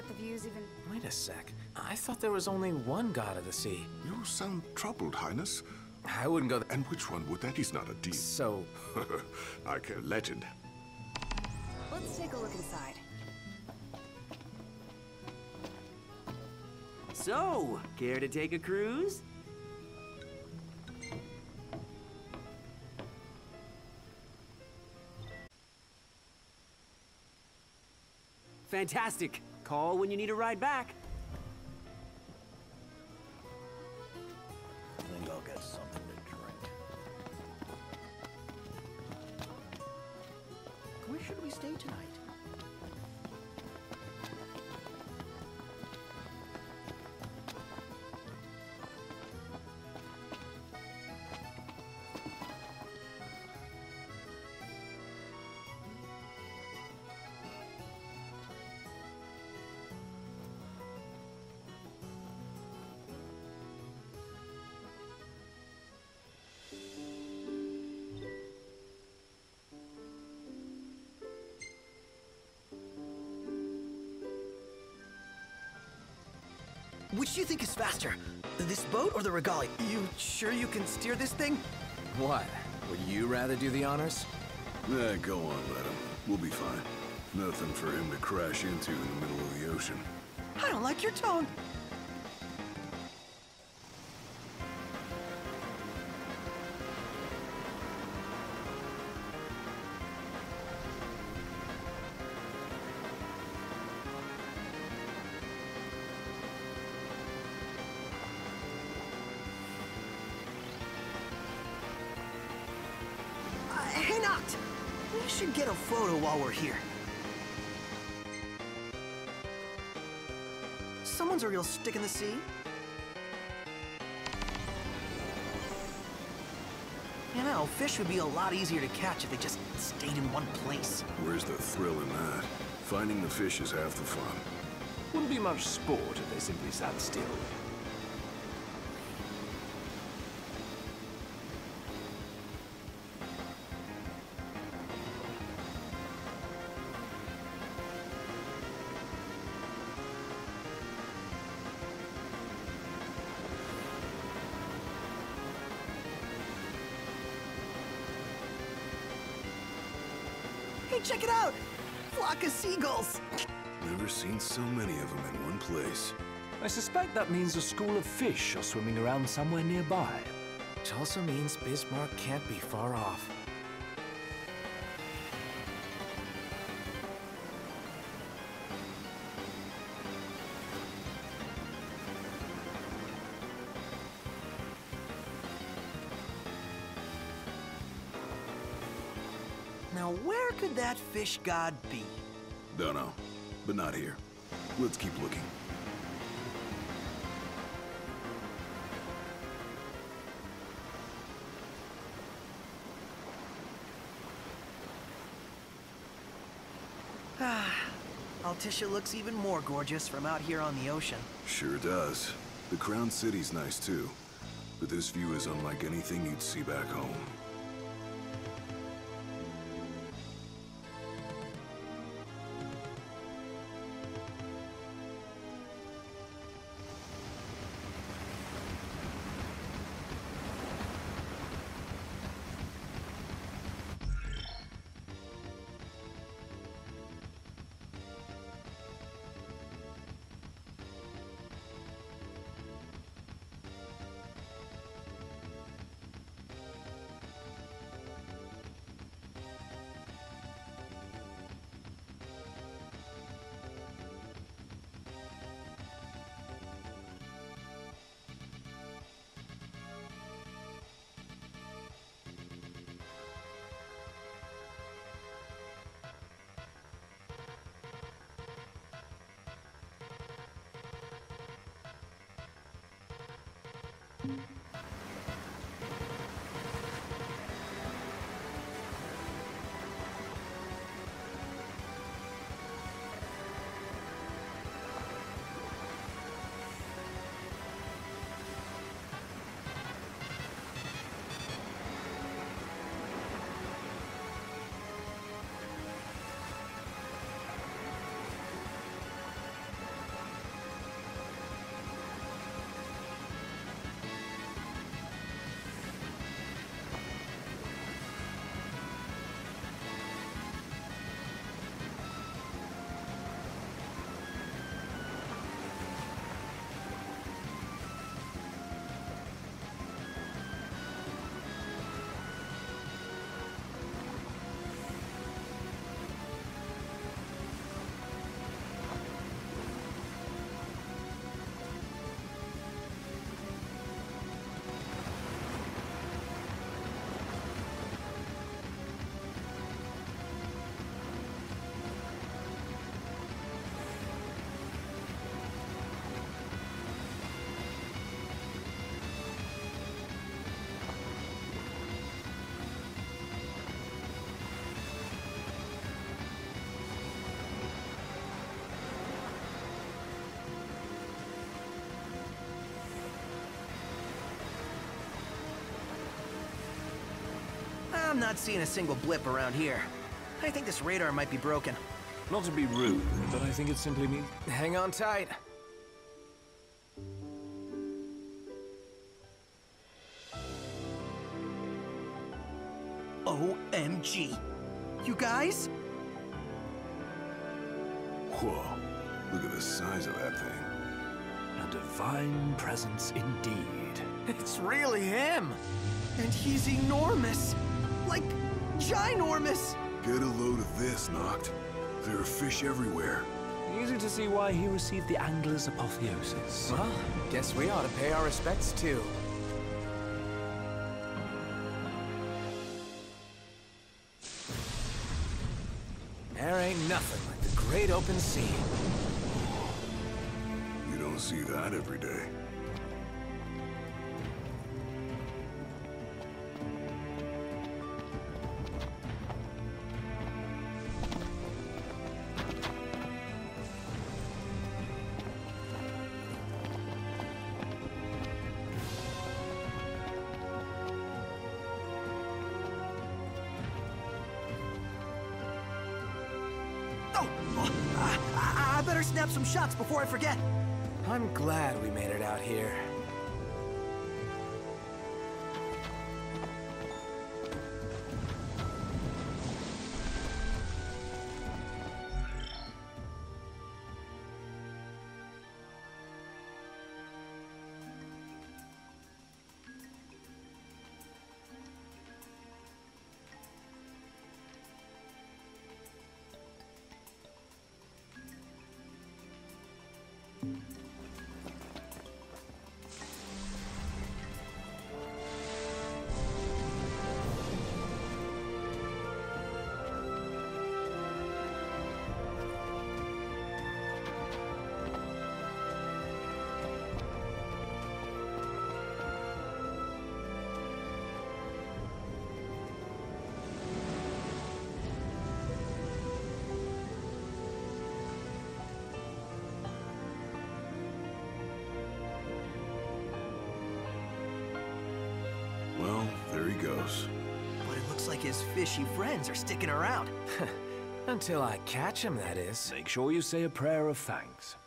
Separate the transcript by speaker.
Speaker 1: bet the view's even...
Speaker 2: Wait a sec. I thought there was only one god of the sea.
Speaker 3: You sound troubled, Highness.
Speaker 2: I wouldn't go there.
Speaker 3: And which one would that? He's not a demon.
Speaker 2: So...
Speaker 3: I can legend.
Speaker 1: Let's take a look inside.
Speaker 4: So, care to take a cruise? Fantastic! Call when you need a ride back.
Speaker 5: I think I'll get something to drink. Where should we stay tonight?
Speaker 6: Which do you think is faster? This boat or the Regalia? You sure you can steer this thing?
Speaker 2: What? Would you rather do the honors?
Speaker 7: Go on, let him. We'll be fine. Nothing for him to crash into in the middle of the ocean.
Speaker 6: I don't like your tone. Hey, Noct! We should get a photo while we're here. Someone's a real stick in the sea. You know, fish would be a lot easier to catch if they just stayed in one place.
Speaker 7: Where's the thrill in that? Finding the fish is half the fun.
Speaker 8: Wouldn't be much sport if they simply sat still.
Speaker 6: Hey, check it out! Flock of seagulls!
Speaker 7: Never seen so many of them in one place.
Speaker 8: I suspect that means a school of fish are swimming around somewhere nearby.
Speaker 2: Which also means Bismarck can't be far off.
Speaker 6: Now, where could that fish god be?
Speaker 7: Dunno, but not here. Let's keep looking.
Speaker 6: Altissia looks even more gorgeous from out here on the ocean.
Speaker 7: Sure does. The Crown City's nice too, but this view is unlike anything you'd see back home.
Speaker 6: not seeing a single blip around here. I think this radar might be broken.
Speaker 8: Not to be rude, but I think it simply means...
Speaker 2: Hang on tight.
Speaker 6: OMG. You guys?
Speaker 7: Whoa, look at the size of that thing.
Speaker 8: A divine presence indeed.
Speaker 2: It's really him.
Speaker 6: And he's enormous. Like, ginormous.
Speaker 7: Get a load of this, Noct. There are fish everywhere.
Speaker 8: Easy to see why he received the angler's apotheosis.
Speaker 2: Well, guess we ought to pay our respects too. There ain't nothing like the great open sea.
Speaker 7: You don't see that every day.
Speaker 6: I better snap some shots before I forget.
Speaker 2: I'm glad we made it out here.
Speaker 7: Well, there he goes.
Speaker 6: But it looks like his fishy friends are sticking around.
Speaker 2: Until I catch him, that is.
Speaker 8: Make sure you say a prayer of thanks.